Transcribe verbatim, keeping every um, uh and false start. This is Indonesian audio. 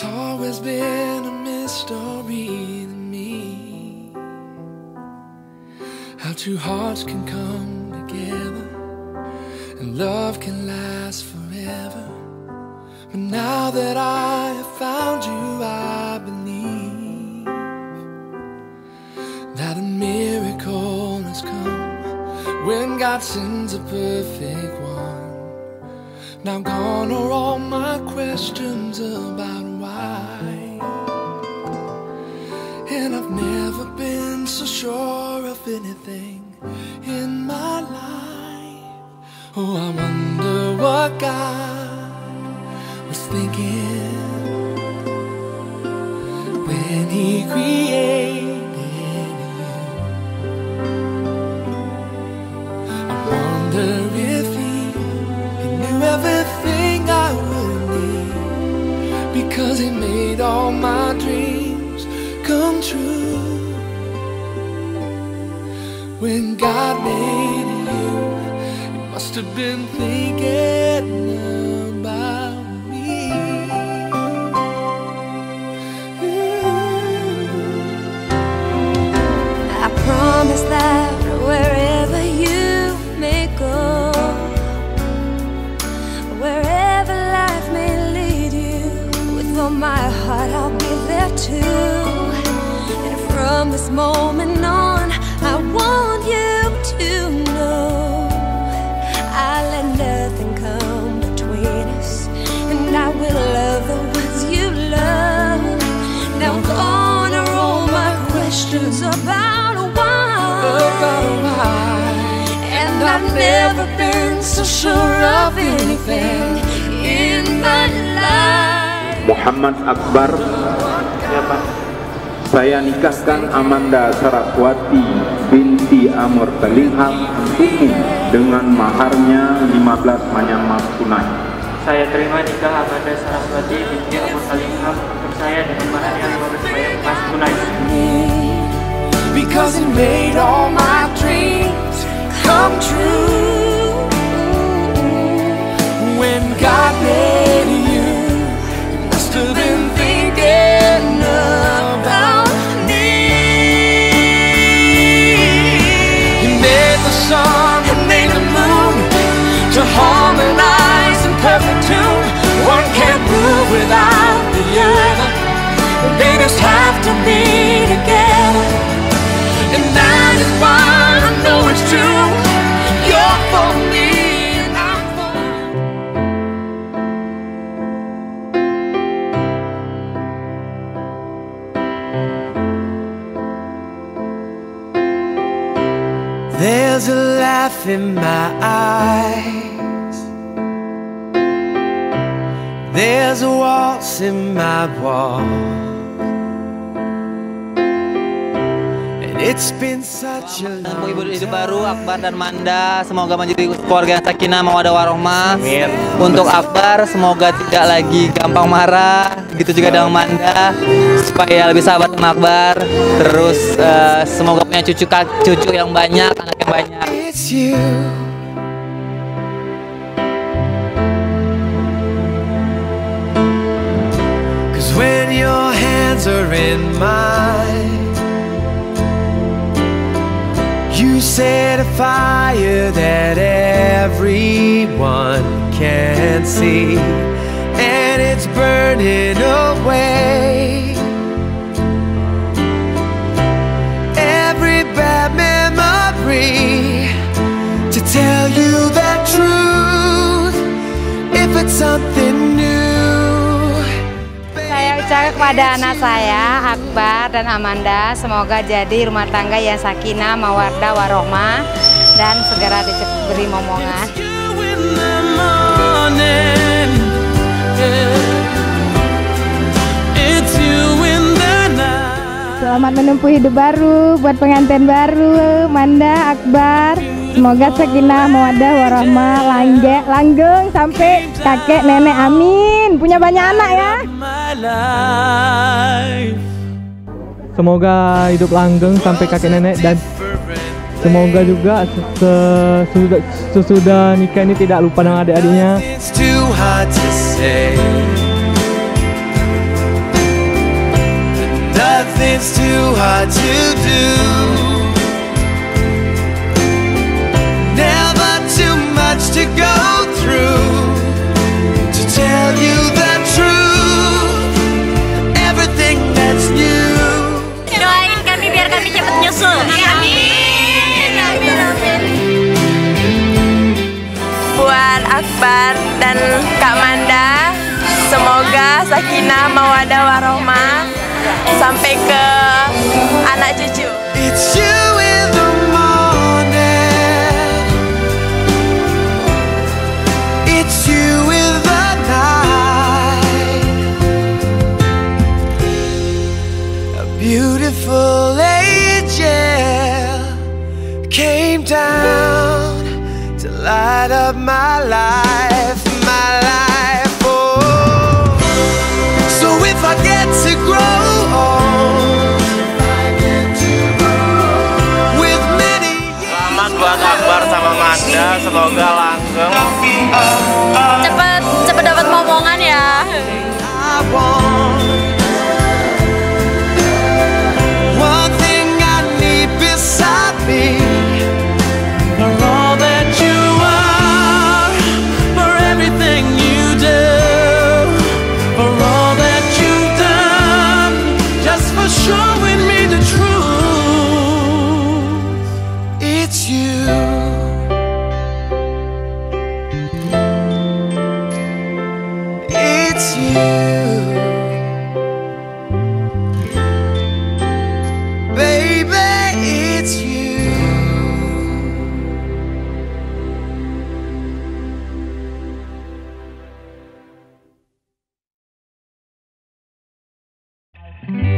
It's always been a mystery to me how two hearts can come together and love can last forever. But now that I have found you, I believe that a miracle has come when God sends a perfect one. Now gone are all my questions about why, and I've never been so sure of anything in my life. Oh, I wonder what God was thinking when He created you. I wonder if He, he knew everything I would need, because He made all my dreams come true. When God made you, He must have been thinking about me. I promise that wherever you may go, wherever life may lead you, with all my heart I'll be there too. And from this moment on, I want you to know I let nothing come between us, and I will love the ones you love. Now gone are all my questions about why, About why, and I've never been so sure of anything in my life. Muhammad Akbar. Siapa? Saya nikahkan Amanda Sarakwati binti Amor Telingham untukmu dengan maharnya lima belas manyang emas tunai. Saya terima nikah Amanda Saraswati binti Amor Telingham untuk saya dengan maharnya lima belas manyang emas tunai. because He made all my dreams come true. When God made you, He must have been thinking about me. He made the sun and made the moon to harmonize in perfect tune. One can't move without the other. They just have to be together, and that is why I know it's true. You're for me and I'm for you. There's a laugh in my eyes, there's a waltz in my walk. It's been such a long Ibu hidup baru Akbar dan Manda, semoga menjadi keluarga yang sakinah mawaddah warahmah. Untuk Akbar semoga tidak lagi gampang marah, begitu juga dengan Manda, supaya lebih sahabat sama Akbar. Terus uh, semoga punya cucu cucu yang banyak, anak yang banyak. It's you. Cause when your hands are in mine, you set a fire that everyone can see, and it's burning away every bad memory. To tell you the truth, if it's something new. Saya ucapkan kepada anak saya, Akbar dan Amanda, semoga jadi rumah tangga yang sakinah, mawaddah, warohmah, dan segera diberi momongan. Selamat menempuh hidup baru buat pengantin baru, Manda, Akbar. Semoga sakinah, mawaddah, warohmah, langge, langgeng sampai kakek nenek, amin. Punya banyak anak ya. Semoga hidup langgeng sampai kakek nenek, dan semoga juga sesudah, sesudah nikah ini tidak lupa dengan adik-adiknya. it's too hard to do. Never too much to go through to tell you the truth, everything that's new. Doain kami biar kami cepat nyusul. Amin. Amin. Amin. Buat Akbar dan Kak Manda, semoga sakinah mawaddah warohmah sampai ke anak cucu. It's you in the morning, it's you in the night. A beautiful angel came down to light up my life, my life. Oh, so if I get to grow old with many years. Selamat buat Akbar sama Manda, semoga langgeng. Cepet cepet dapat momongan ya. I want one thing I need beside me. For all that you are, for everything you do, for all that you've done, just for showing me the truth. It's you. It's you. Baby, it's you. Thank you.